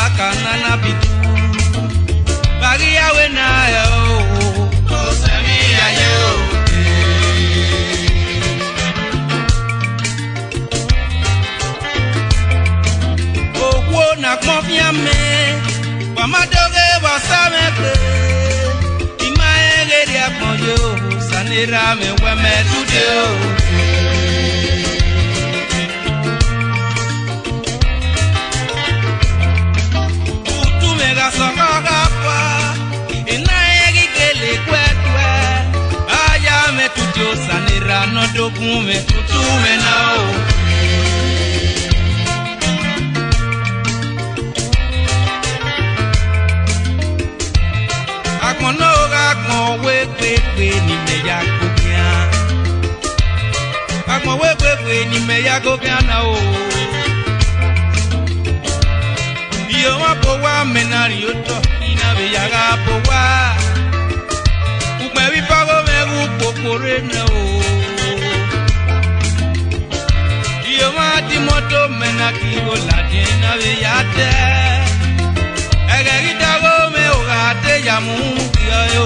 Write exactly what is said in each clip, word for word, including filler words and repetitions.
talaka nana bitu. Bagia wena yo, oh semi ayo. Oh wona konfia me, wamadoge wasame kwe. Imae dia ponyo, sanira me weme tudio. Utu mega soka. Tutu sanira no dokume tutu me nao. Agbon no agbon we pe pe ni me ya gobia. Agbon we pe pe ni me ya gobia na o. Iyo wa po wa menari oto ina be ya ga po wa. Ugbe wi pago Corena o Dio mati moto menaki go la dina viate Ega gitago me ogate yamu yo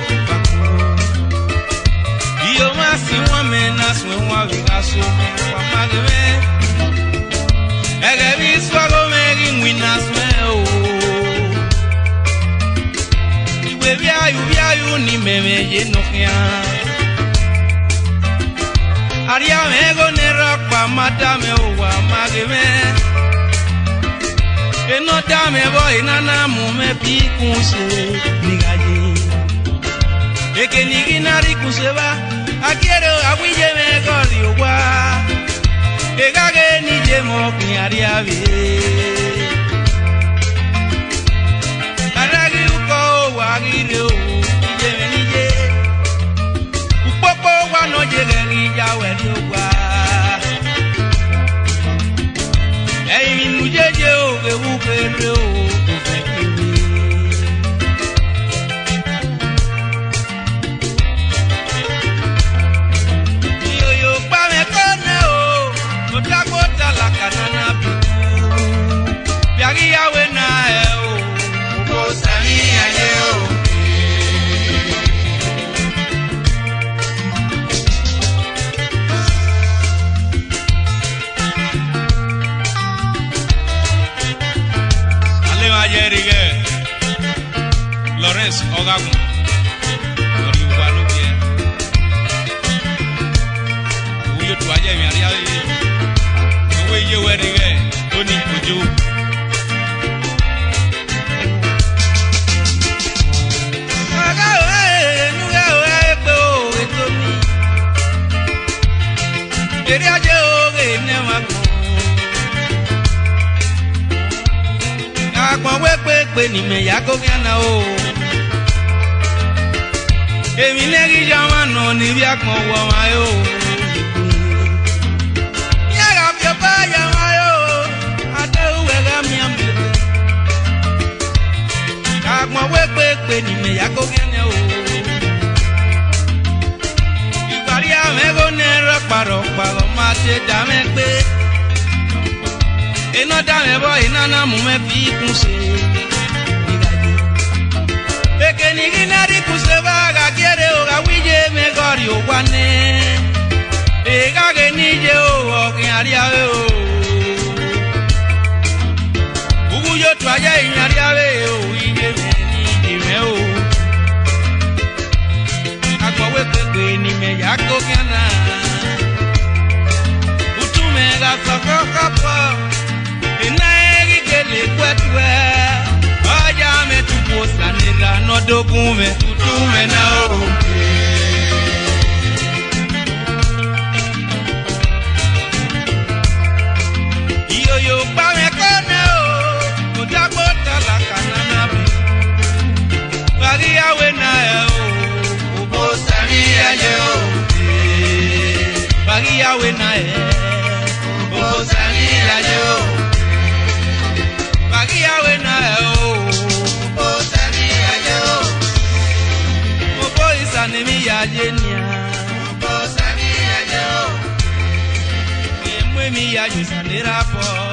Dio masi wa mena swe wa vigaso wa mageme Ega biswa go me ngwina swe o Iwe bia yu bia yu ni meme ye no kia Aria me go ne rock mata me owa mageme Eno da me boy nana mu me pi kunse nigaye Eke nigi nari kuseba akiero awije me go riwa Egage ni je mo kun aria be Aragi uko wa gire o je me ni je Upopo wa no je gari ya we do wa Ei nu je je o ge u ge re o ko fe ki Yo yo pa me kona o no ta kota la kanana bi Biagi ya we na e o ko sami aye o Lawrence Ogagun Lori Ubano bien Uyo tu aye mi aria we ye we dige Tony Kojo Aga we nu ga we pe o Tony Eri aje o ge ne ma ko Agbon we pe pe ni me ya go gana o Emi negi jamano ni bi agbon wo ma yo Ya ga bi pa ya ma yo ade we ga mi ambe Agbon we pe pe ni me ya go gana o Ibari ame go ne ro paro paro ma se da me pe Eno da me boy nana mu me fi kunse Nigaye Eke nigi nari kuseba ga kiere o ga wije me gori o wane Ega ge nije o o kiari ave o Ugu yo tu aya inyari ave o ije me nije me o Agbo we pepe ni me ya ko kiana Utu me ga soko kapa Inaegi kele kwetwe Oja me tupo sanira no dokume tutume na o Iyo yo pa me kone o Kutako talaka nana bi Bagia we na e o Ubo sami aye o Bagia we na e Ubo sami aye o Bagia we na o o sami aye o o boy sani mi ya jenia o sami aye o e mwe mi ya ju sani rapo